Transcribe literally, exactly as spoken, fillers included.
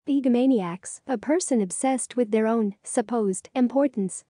Egomaniacs, a person obsessed with their own supposed importance.